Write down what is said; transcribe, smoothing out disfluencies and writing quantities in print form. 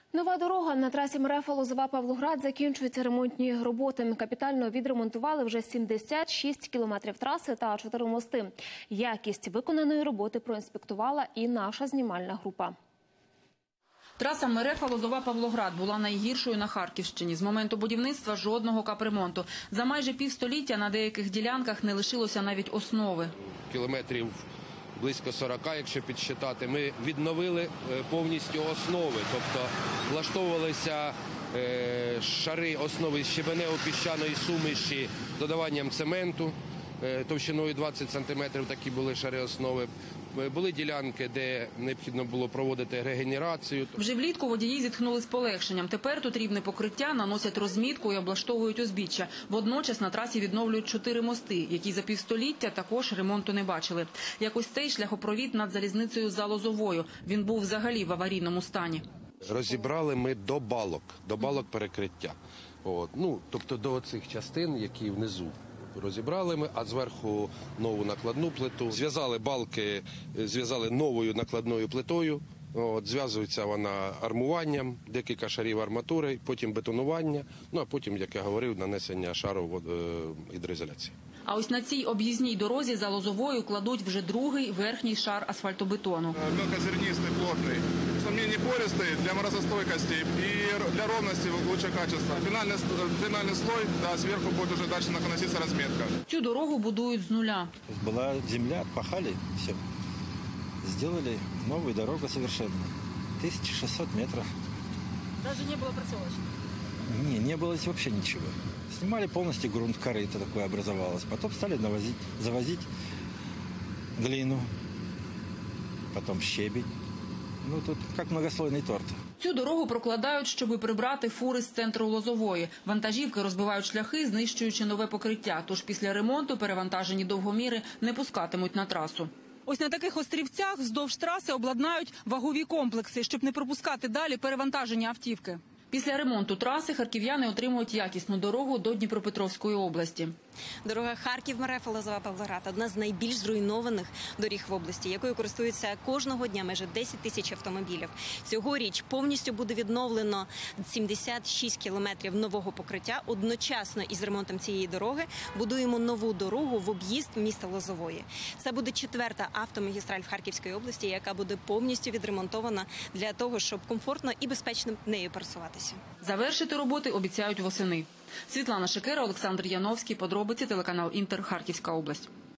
Нова дорога на трасі Мерефа-Лозова-Павлоград закінчуються ремонтні роботи. Капітально відремонтували вже 76 кілометрів траси та 4 мости. Якість виконаної роботи проінспектувала і наша знімальна група. Траса Мерефа-Лозова-Павлоград була найгіршою на Харківщині. З моменту будівництва жодного капремонту. За майже півстоліття на деяких ділянках не лишилося навіть основи. Кілометрів близько 40, якщо підсчитати, ми відновили повністю основи. Тобто влаштовувалися шари основи щебенево-піщаної суміші додаванням цементу. Товщиною 20 сантиметрів такі були шари основи. Були ділянки, де необхідно було проводити регенерацію. Вже влітку водії зітхнули з полегшенням. Тепер тут рівне покриття, наносять розмітку і облаштовують узбіччя. Водночас на трасі відновлюють 4 мости, які за півстоліття також ремонту не бачили. Як ось цей шляхопровід над залізницею за Лозовою. Він був взагалі в аварійному стані. Розібрали ми до балок перекриття. Тобто до цих частин, які внизу. Розібрали ми, а зверху нову накладну плиту. Зв'язали балки, зв'язали новою накладною плитою. Зв'язується вона армуванням, декілька шарів арматури, потім бетонування, а потім, як я говорив, нанесення шару гідроізоляції. А ось на цій об'їзній дорозі за Лозовою кладуть вже другий верхній шар асфальтобетону. Мелкозернистий, плотний, сумнівні пористий для морозостойкості і для ровності лучшее качество. Фінальний слой, зверху буде вже далі наноситися розмітка. Цю дорогу будують з нуля. Була земля, пахали, все. Сделали новую дорогу совершенно. 1600 метров. Даже не было проселочных? Не было вообще ничего. Снимали полностью грунт, корыто такое образовалось. Потом стали завозить глину, потом щебень. Тут как многослойный торт. Цю дорогу прокладають, щоби прибрати фури з центру Лозової. Вантажівки розбивають шляхи, знищуючи нове покриття. Тож після ремонту перевантажені довгоміри не пускатимуть на трасу. Ось на таких острівцях вздовж траси обладнають вагові комплекси, щоб не пропускати далі перевантаження автівки. Після ремонту траси харків'яни отримують якісну дорогу до Дніпропетровської області. Дорога Харків-Мерефа-Лозова-Павлоград – одна з найбільш зруйнованих доріг в області, якою користуються кожного дня майже 10 тисяч автомобілів. Цьогоріч повністю буде відновлено 76 кілометрів нового покриття. Одночасно із ремонтом цієї дороги будуємо нову дорогу в об'їзд міста Лозової. Це буде 4-та автомагістраль в Харківській області, яка буде повністю відремонтована для того, щоб комфортно і безпечно нею пересуватися. Завершити роботи обіцяють восени. Світлана Шикера, Олександр Яновський. Подробиці, телеканал Інтер, Харківська область.